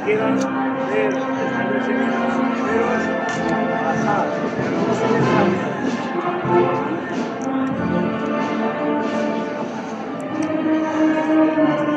quieran ver españoles en extranjeros, bajar, pero no se les cambia.